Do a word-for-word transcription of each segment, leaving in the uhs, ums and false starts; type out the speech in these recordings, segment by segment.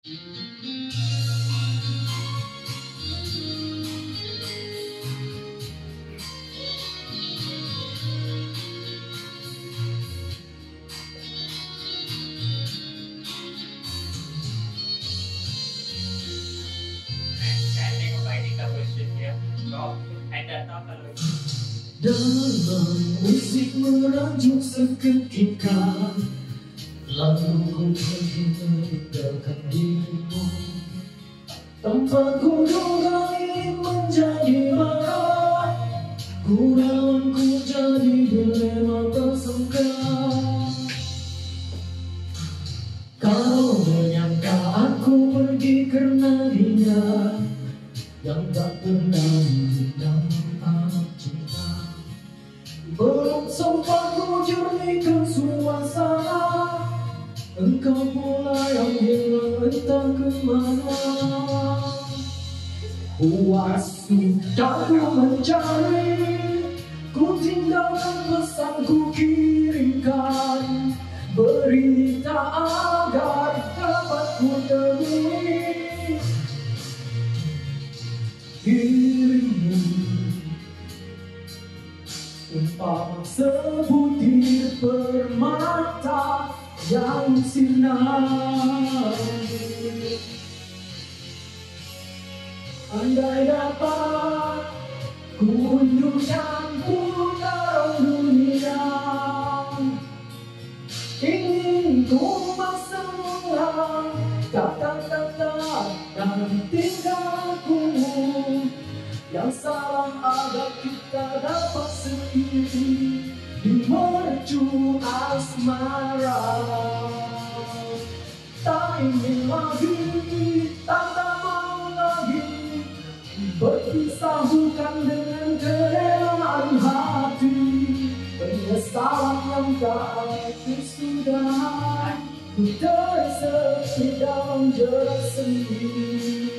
Dalam musik merajuk seketika, lalu ku pergi meninggalkan dirimu. Tanpa ku duga ini menjadi marah, ku rawan ku jadi dilema tersangka. Kau menyangka aku pergi karena dia yang tak pernah mengenal arti cinta. Belum sempat ku jernihkan suasana, engkau pula yang hilang entah kemana. Puas sudah ku mencari, ku tinggalkan pesan ku kirimkan, berita agar dapat ku temui dirimu. Umpama sebutir permata yang sinar, andai dapat ku undurkan putaran dunia, ingin ku semua kata-kata dan tingkahku yang salah agar kita dapat sendiri di mercu asmara. Tak ingin lagi, tak mau lagi berpisah bukan dengan kerelaan hati. Penyesalan yang tak ada sudah ku tersesat dalam jerat sendiri.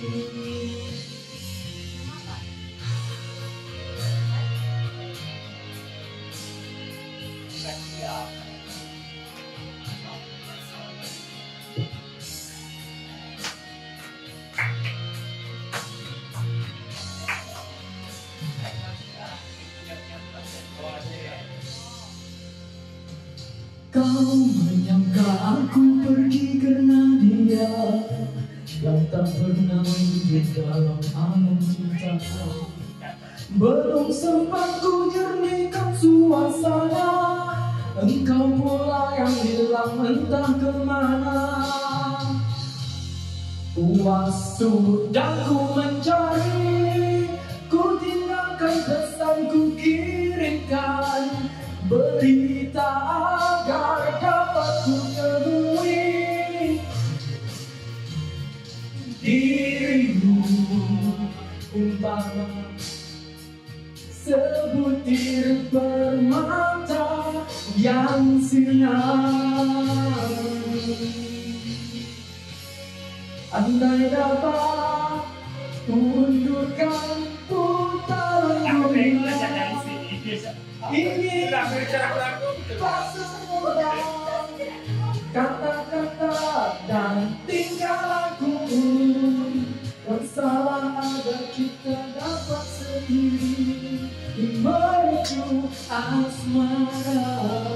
Kau menyangka aku pergi karena dia yang tak pernah di dalam alam cinta. Belum sempat ku jernihkan suasana, engkau pula yang hilang entah kemana. Puas sudah ku mencari, ku tinggalkan pesan ku kirimkan, berita agar dapat ku temui dirimu. Umpama sebutir permata yang sinar, andai dapat undurkan putaran dunia, ingin tak semula kata-kata dan tingkah laku yang salah agar kita dapat sendiri di mercu asmara.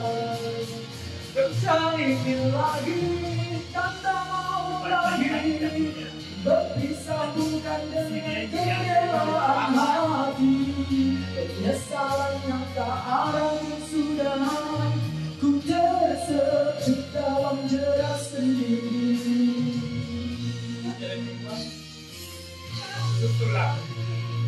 Tak ingin lagi, tak mau lagi berpisah bukan dengan kerelaan hati. Penyesalan yang tak ada sudah ku tersesat dalam jerat sendiri.